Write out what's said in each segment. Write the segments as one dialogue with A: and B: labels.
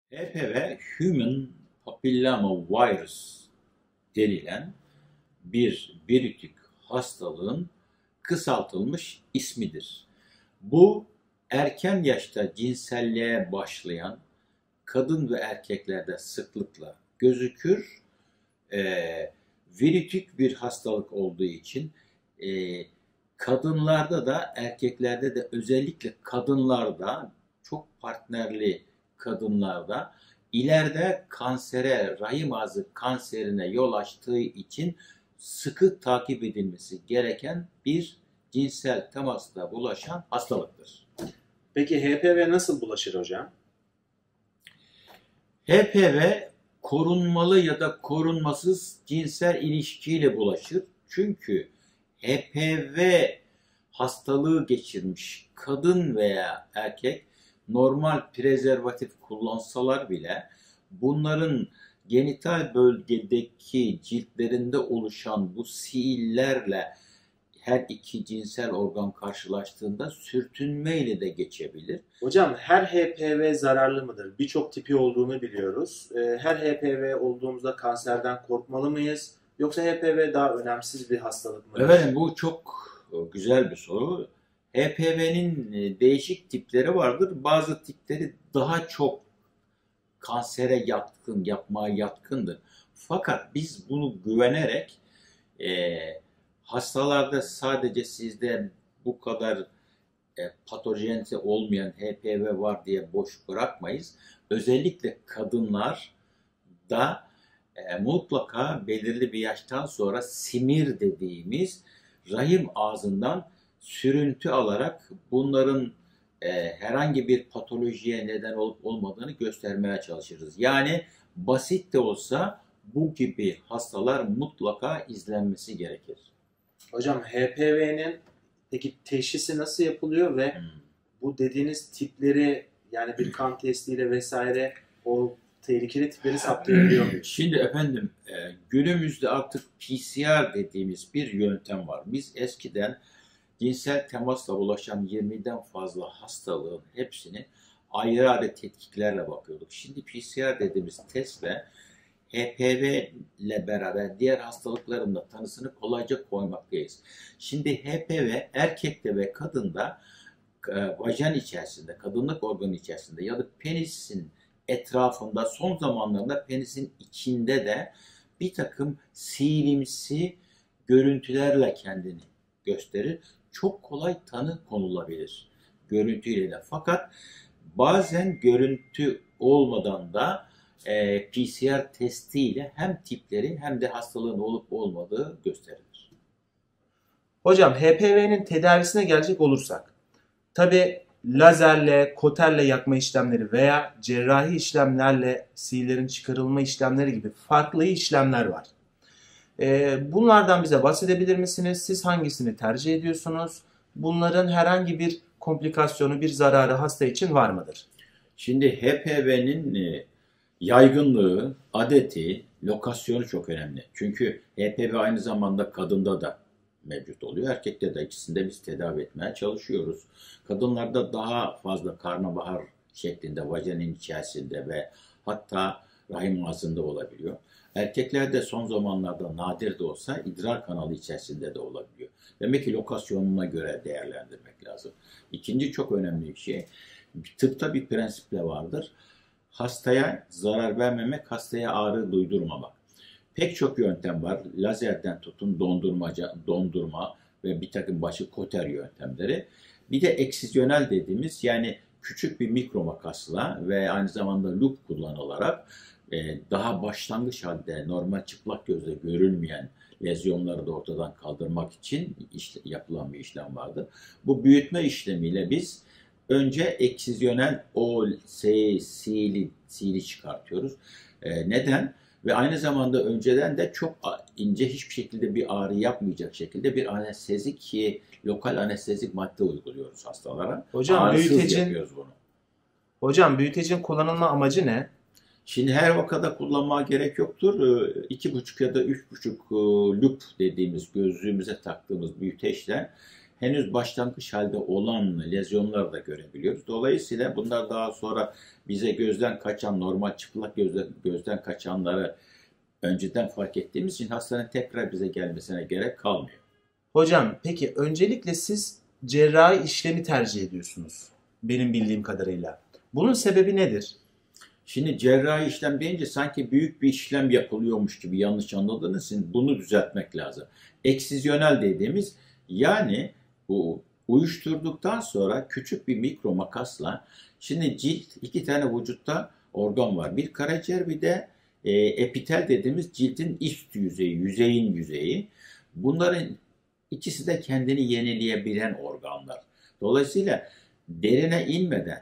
A: HPV Human Papilloma Virus denilen bir virütik hastalığın kısaltılmış ismidir. Bu erken yaşta cinselliğe başlayan kadın ve erkeklerde sıklıkla gözükür. Virütik bir hastalık olduğu için e, kadınlarda da erkeklerde de özellikle kadınlarda çok partnerli kadınlarda ileride kansere, rahim ağzı kanserine yol açtığı için sıkı takip edilmesi gereken bir cinsel temasla bulaşan hastalıktır.
B: Peki HPV nasıl bulaşır hocam?
A: HPV korunmalı ya da korunmasız cinsel ilişkiyle bulaşır. Çünkü HPV hastalığı geçirmiş kadın veya erkek normal prezervatif kullansalar bile bunların genital bölgedeki ciltlerinde oluşan bu siillerle her iki cinsel organ karşılaştığında sürtünmeyle de geçebilir.
B: Hocam her HPV zararlı mıdır? Birçok tipi olduğunu biliyoruz. Her HPV olduğumuzda kanserden korkmalı mıyız? Yoksa HPV daha önemsiz bir hastalık mıdır?
A: Efendim bu çok güzel bir soru. HPV'nin değişik tipleri vardır. Bazı tipleri daha çok kansere yatkın, yapmaya yatkındır. Fakat biz bunu güvenerek e, hastalarda sadece sizde bu kadar patojenite olmayan HPV var diye boş bırakmayız. Özellikle kadınlar da mutlaka belirli bir yaştan sonra simir dediğimiz rahim ağzından sürüntü alarak bunların herhangi bir patolojiye neden olup olmadığını göstermeye çalışırız. Yani basit de olsa bu gibi hastalar mutlaka izlenmesi gerekir.
B: Hocam HPV'nin peki teşhisi nasıl yapılıyor ve bu dediğiniz tipleri yani bir kan testiyle vesaire o tehlikeli tipleri saptayabiliyor muyuz?
A: Şimdi efendim günümüzde artık PCR dediğimiz bir yöntem var. Biz eskiden cinsel temasla bulaşan 20'den fazla hastalığın hepsini ayrı ayrı tetkiklerle bakıyorduk. Şimdi PCR dediğimiz testle HPV ile beraber diğer hastalıkların da tanısını kolayca koymaktayız. Şimdi HPV erkekte ve kadında vajen içerisinde, kadınlık organı içerisinde ya da penisin etrafında son zamanlarda penisin içinde de bir takım sihirimsi görüntülerle kendini gösterir. Çok kolay tanı konulabilir görüntüyle de. Fakat bazen görüntü olmadan da PCR testiyle hem tipleri hem de hastalığın olup olmadığı gösterilir.
B: Hocam HPV'nin tedavisine gelecek olursak tabi lazerle, koterle yakma işlemleri veya cerrahi işlemlerle sihirlerin çıkarılma işlemleri gibi farklı işlemler var. Bunlardan bize bahsedebilir misiniz? Siz hangisini tercih ediyorsunuz? Bunların herhangi bir komplikasyonu, bir zararı hasta için var mıdır?
A: Şimdi HPV'nin yaygınlığı, adeti, lokasyonu çok önemli. Çünkü HPV aynı zamanda kadında da mevcut oluyor. Erkekte de ikisinde biz tedavi etmeye çalışıyoruz. Kadınlarda daha fazla karnabahar şeklinde vajenin içerisinde ve hatta rahim ağzında olabiliyor. Erkeklerde son zamanlarda nadir de olsa idrar kanalı içerisinde de olabiliyor. Demek ki lokasyonuna göre değerlendirmek lazım. İkinci çok önemli bir şey. Tıpta bir prensiple vardır. Hastaya zarar vermemek, hastaya ağrı duydurmamak. Pek çok yöntem var. Lazerden tutun dondurma ve bir takım başı koter yöntemleri. Bir de eksizyonel dediğimiz yani küçük bir mikro makasla ve aynı zamanda lup kullanılarak daha başlangıç halde normal çıplak gözle görülmeyen lezyonları da ortadan kaldırmak için yapılan bir işlem vardır. Bu büyütme işlemiyle biz önce eksizyonel o sili çıkartıyoruz. Neden? Ve aynı zamanda önceden de çok ince hiçbir şekilde bir ağrı yapmayacak şekilde bir anestezik lokal anestezik madde uyguluyoruz hastalara.
B: Hocam
A: yapıyoruz bunu.
B: Hocam büyütecin kullanılma amacı ne?
A: Şimdi her vakada kullanmaya gerek yoktur. 2,5 ya da 3,5 lup dediğimiz gözlüğümüze taktığımız büyüteçle henüz başlangıç halde olan lezyonlar da görebiliyoruz. Dolayısıyla bunlar daha sonra bize gözden kaçan, normal çıplak gözden kaçanları önceden fark ettiğimiz için hastanın tekrar bize gelmesine gerek kalmıyor.
B: Hocam peki öncelikle siz cerrahi işlemi tercih ediyorsunuz benim bildiğim kadarıyla. Bunun sebebi nedir?
A: Şimdi cerrahi işlem deyince sanki büyük bir işlem yapılıyormuş gibi yanlış anladığınız için bunu düzeltmek lazım. Eksizyonel dediğimiz, yani bu uyuşturduktan sonra küçük bir mikro makasla, şimdi cilt, iki tane vücutta organ var. Bir karaciğer, bir de epitel dediğimiz cildin üst yüzeyi, yüzeyin yüzeyi. Bunların ikisi de kendini yenileyebilen organlar. Dolayısıyla derine inmeden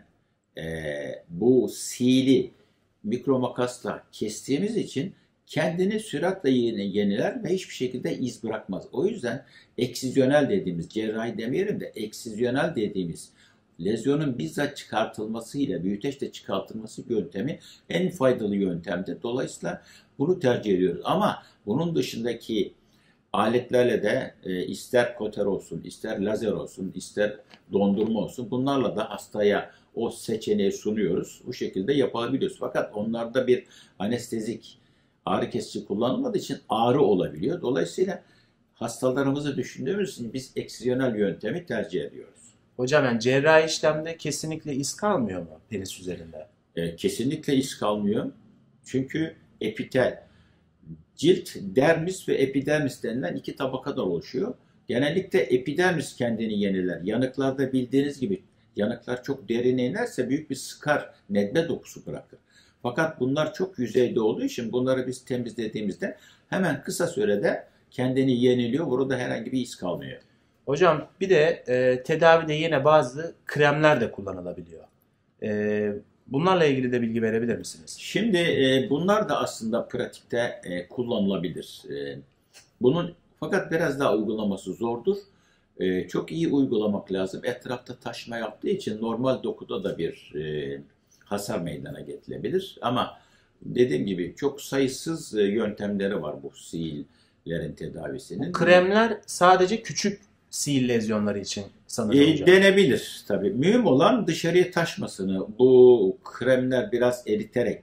A: bu sili mikro makasla kestiğimiz için kendini süratle yeniler ve hiçbir şekilde iz bırakmaz. O yüzden eksizyonel dediğimiz, cerrahi demeyelim de eksizyonel dediğimiz lezyonun bizzat çıkartılmasıyla, büyüteçle çıkartılması yöntemi en faydalı yöntemdir. Dolayısıyla bunu tercih ediyoruz. Ama bunun dışındaki aletlerle de ister koter olsun, ister lazer olsun, ister dondurma olsun, bunlarla da hastaya o seçeneği sunuyoruz. Bu şekilde yapabiliyoruz. Fakat onlarda bir anestezik, ağrı kesici kullanılmadığı için ağrı olabiliyor. Dolayısıyla hastalarımızı düşündüğümüz için biz eksizyonel yöntemi tercih ediyoruz.
B: Hocam yani cerrahi işlemde kesinlikle iz kalmıyor mu penis üzerinde?
A: Kesinlikle iz kalmıyor. Çünkü epitel, cilt, dermis ve epidermis denilen iki tabakadan oluşuyor. Genellikle epidermis kendini yeniler. Yanıklarda bildiğiniz gibi yanıklar çok derine inerse büyük bir skar, nedbe dokusu bırakır. Fakat bunlar çok yüzeyde olduğu için bunları biz temizlediğimizde hemen kısa sürede kendini yeniliyor. Burada herhangi bir iz kalmıyor.
B: Hocam bir de tedavide yine bazı kremler de kullanılabiliyor. Bunlarla ilgili de bilgi verebilir misiniz?
A: Şimdi bunlar da aslında pratikte kullanılabilir. Bunun fakat biraz daha uygulaması zordur. Çok iyi uygulamak lazım. Etrafta taşma yaptığı için normal dokuda da bir hasar meydana getirebilir. Ama dediğim gibi çok sayısız yöntemleri var bu siillerin tedavisinin.
B: Bu kremler sadece küçük sil lezyonları için sanırım hocam.
A: Denebilir tabii. Mühim olan dışarıya taşmasını. Bu kremler biraz eriterek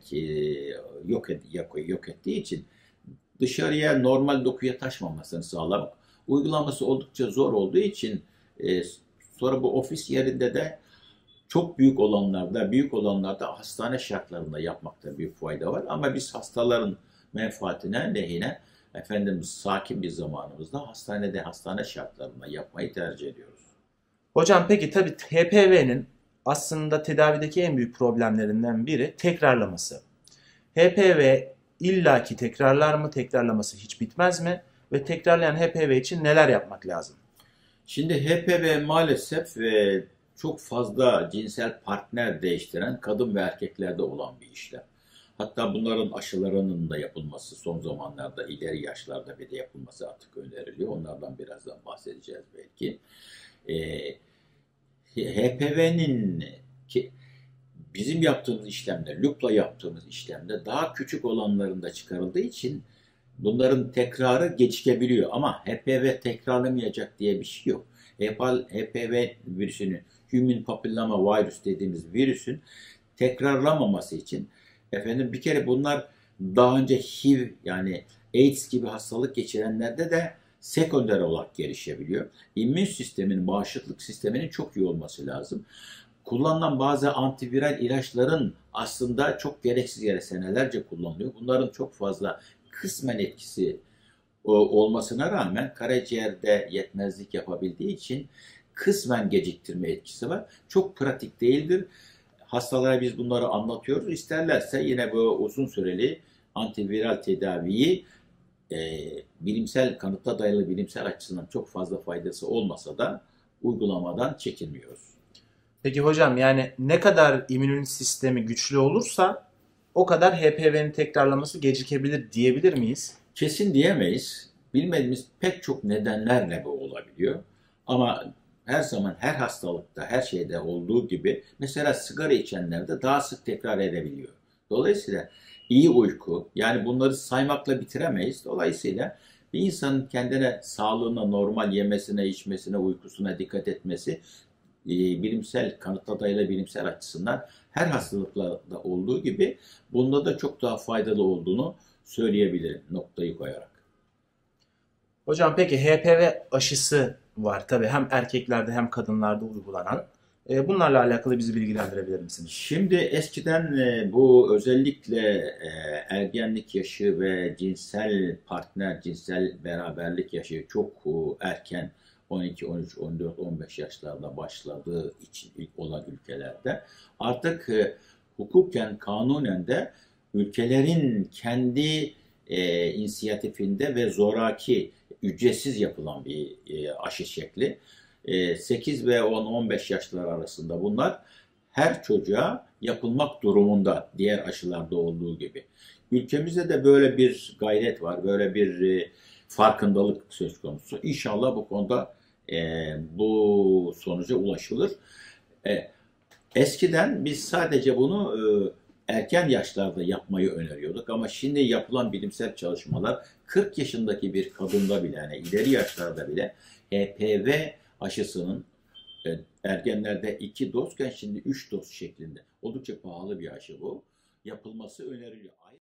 A: yok ettiği için dışarıya normal dokuya taşmamasını sağlamak. Uygulaması oldukça zor olduğu için sonra bu ofis yerinde de çok büyük olanlarda hastane şartlarında yapmakta büyük fayda var. Ama biz hastaların menfaatine, lehine sakin bir zamanımızda hastane şartlarında yapmayı tercih ediyoruz.
B: Hocam peki tabii HPV'nin aslında tedavideki en büyük problemlerinden biri tekrarlaması. HPV illaki tekrarlar mı? Tekrarlaması hiç bitmez mi? Ve tekrarlayan HPV için neler yapmak lazım?
A: Şimdi HPV maalesef çok fazla cinsel partner değiştiren kadın ve erkeklerde olan bir işlem. Hatta bunların aşılarının da yapılması son zamanlarda ileri yaşlarda bir de yapılması artık öneriliyor. Onlardan birazdan bahsedeceğiz belki. HPV'nin bizim yaptığımız işlemde, loop'la yaptığımız işlemde daha küçük olanlarında çıkarıldığı için bunların tekrarı gecikebiliyor. Ama HPV tekrarlamayacak diye bir şey yok. HPV virüsünü, Human Papilloma Virus dediğimiz virüsün tekrarlamaması için bir kere bunlar daha önce HIV yani AIDS gibi hastalık geçirenlerde de sekonder olarak gelişebiliyor. İmmün sistemin, bağışıklık sisteminin çok iyi olması lazım. Kullanılan bazı antiviral ilaçların aslında çok gereksiz yere senelerce kullanılıyor. Bunların çok fazla kısmen etkisi olmasına rağmen karaciğerde yetmezlik yapabildiği için kısmen geciktirme etkisi var. Çok pratik değildir. Hastalara biz bunları anlatıyoruz. İsterlerse yine bu uzun süreli antiviral tedaviyi bilimsel kanıta dayalı bilimsel açısından çok fazla faydası olmasa da uygulamadan çekinmiyoruz.
B: Peki hocam yani ne kadar immün sistemi güçlü olursa o kadar HPV'nin tekrarlaması gecikebilir diyebilir miyiz?
A: Kesin diyemeyiz. Bilmediğimiz pek çok nedenlerle bu olabiliyor. Ama her zaman her hastalıkta, her şeyde olduğu gibi mesela sigara içenlerde daha sık tekrar edebiliyor. Dolayısıyla iyi uyku, yani bunları saymakla bitiremeyiz. Dolayısıyla Bir insanın kendine, sağlığına, normal yemesine, içmesine, uykusuna dikkat etmesi bilimsel, kanıtladığıyla bilimsel açısından her hastalıklarda olduğu gibi bunda da çok daha faydalı olduğunu söyleyebilirim noktayı koyarak.
B: Hocam peki HPV aşısı var tabii hem erkeklerde hem kadınlarda uygulanan. Bunlarla alakalı bizi bilgilendirebilir misiniz?
A: Şimdi eskiden bu özellikle ergenlik yaşı ve cinsel partner, cinsel beraberlik yaşı çok erken 12, 13, 14, 15 yaşlarda başladığı için ilk olan ülkelerde artık hukuken, kanunen de ülkelerin kendi inisiyatifinde ve zoraki ücretsiz yapılan bir aşı şekli. 8 ve 10-15 yaşlar arasında bunlar her çocuğa yapılmak durumunda diğer aşılarda olduğu gibi. Ülkemizde de böyle bir gayret var, böyle bir farkındalık söz konusu. İnşallah bu konuda bu sonuca ulaşılır. Eskiden biz sadece bunu erken yaşlarda yapmayı öneriyorduk ama şimdi yapılan bilimsel çalışmalar 40 yaşındaki bir kadında bile, yani ileri yaşlarda bile HPV aşısının ergenlerde 2 dozken şimdi 3 doz şeklinde oldukça pahalı bir aşı bu. Yapılması öneriliyor.